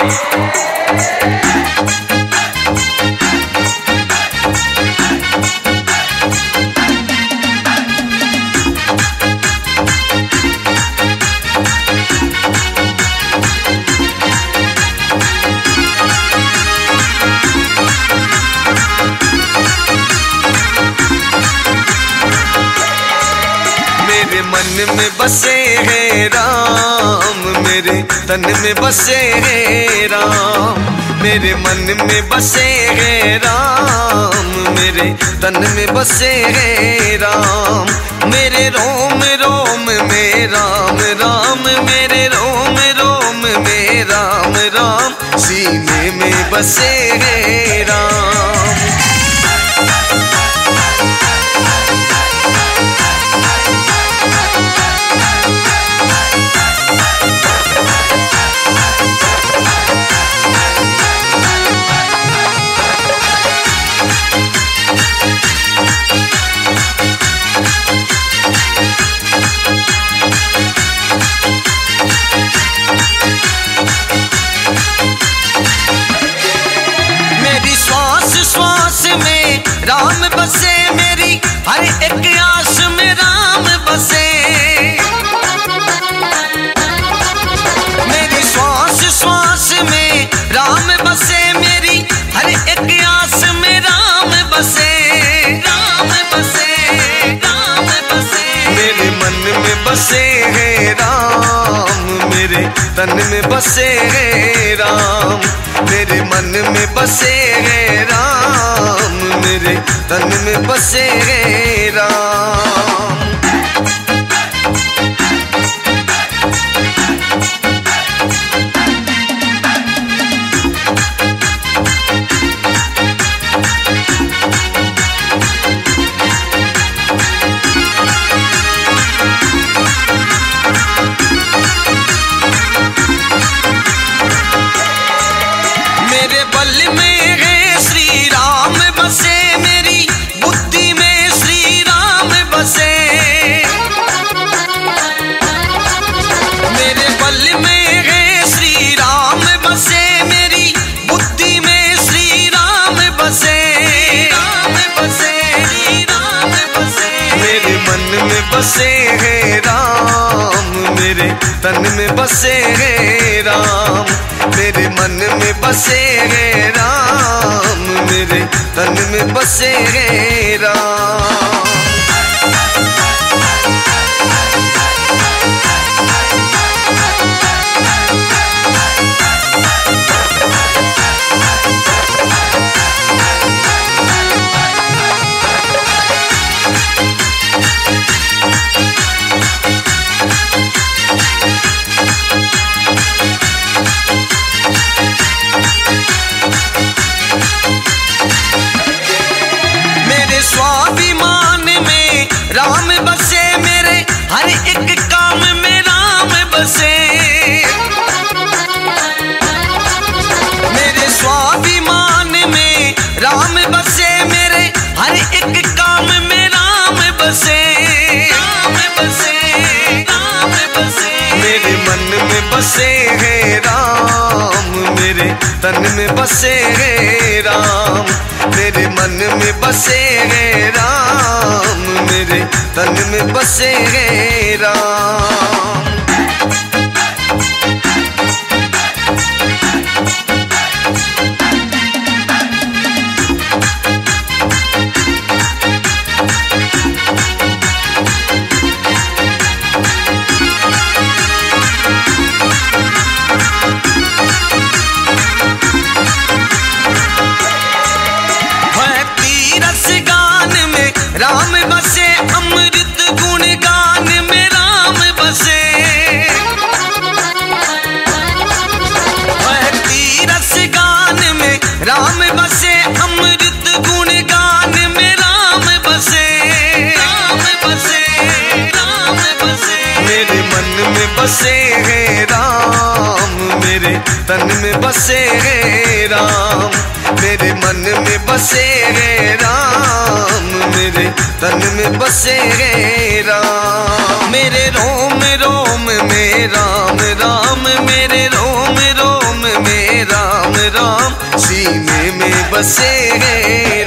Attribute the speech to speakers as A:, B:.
A: मेरे मन में बसे हैं राम, मेरे तन में बसे हैं राम। मेरे मन में बसे हैं राम, मेरे तन में बसे हैं राम। मेरे रोम रोम में राम राम, मेरे रोम रोम में राम राम। सीने में बसे हैं राम। राम बसे मेरी हर एक आस में राम बसे। मेरी श्वास श्वास में राम बसे, मेरी हर एक आस में राम बसे। राम बसे, राम बसे। मेरे मन में बसे हैं राम, मेरे तन में बसे हैं राम। मेरे मन में बसे हैं राम, मेरे तन में बसे हैं राम। मेरे बल में है श्री राम बसे, मेरी बुद्धि में श्री राम बसे। मेरे बल में है श्री राम बसे, मेरी बुद्धि में श्री राम बसे। राम बसे, श्री राम बसे। मेरे मन में बसे हैं राम, मेरे तन में बसे हैं राम। मेरे मन में बसे हैं राम, मेरे तन में बसे हैं राम। स्वाभिमान में राम बसे, मेरे हर एक काम में राम बसे। मेरे स्वाभिमान में राम बसे, मेरे हर एक काम में राम बसे। राम बसे, राम बसे। मेरे मन में बसे हैं राम, मेरे तन में बसे हैं राम। मेरे मन में बसे हैं राम, मेरे तन में बसे हैं राम। राम बसे, अमृत गुण गान में राम बसे। भक्ति रस गान में राम बसे, अमृत गुण गान में राम बसे। राम बसे, राम बसे। मेरे मन में बसे हैं राम, मेरे तन में बसे हैं राम। मेरे मन में बसे हैं राम, मेरे तन में बसे हैं राम। मेरे रोम रोम में राम राम, मेरे रोम रोम में बसे हैं